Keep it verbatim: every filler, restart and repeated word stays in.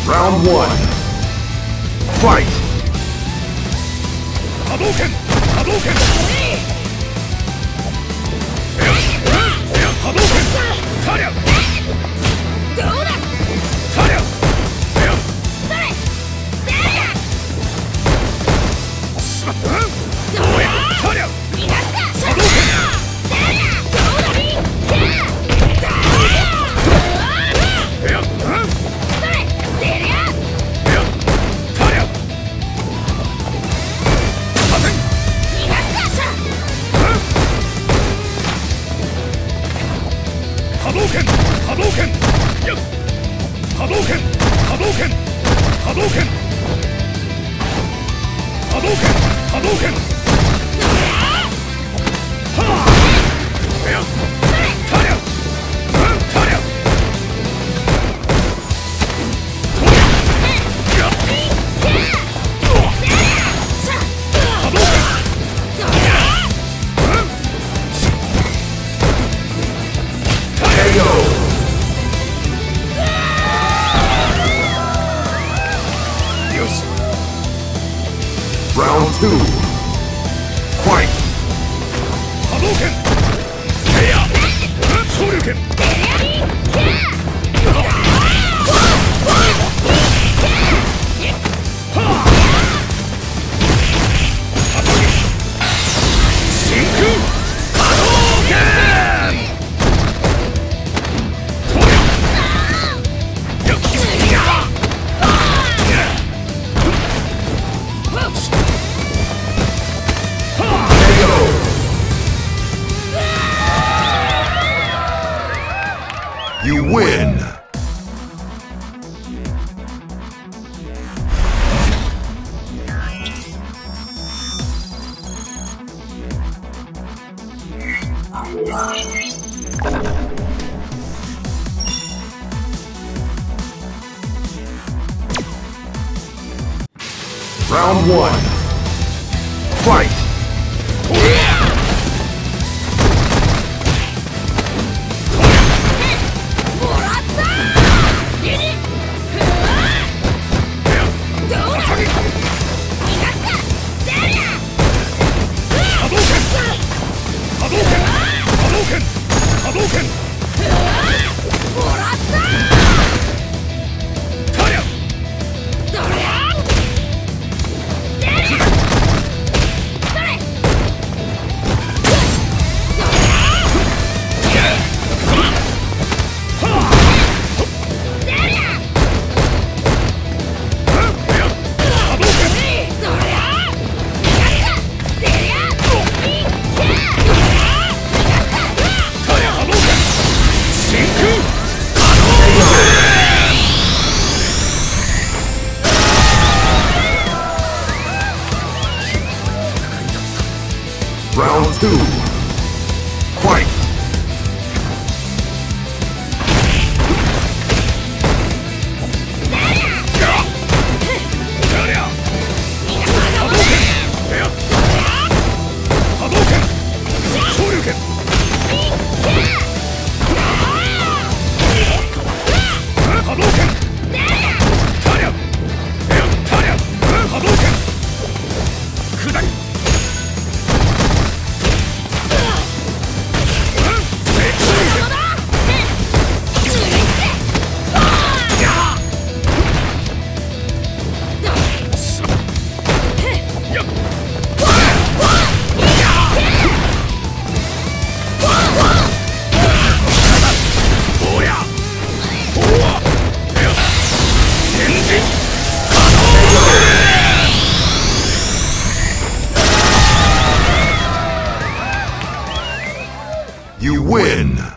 Round one. Fight! Hadouken! Hadouken! Hadouken! Tarya! どうだ Tarya! それ出るやどうや Tarya! 逃がすか出るやどうだいけだそれ出るや Tarya! 逃がすか Hadouken! Hadouken! Yup! Hadouken! Hadouken! Hadouken! Hadouken! Hadouken! Ha! Tarya! Tarya! K O! Yoshi! Round two. Fight! Hadouken! Seiya! Shoryuken! Shinku Hadouken! K O! You win! Round one. Fight! もらったリリふわどうだ逃がすか出るや Hadouken! Hadouken! Hadouken! Hadouken! もらった Tarya! どれや出るやそれどれや出るや Hadouken! どれや逃がすか出るやいけどれや逃がすか Tarya Hadouken! Shinku Round two. Fight! Tarya! Hadouken! Hadouken! Shoryuken! Hadouken! Tarya! Tarya! Hadouken! Kudari! You win!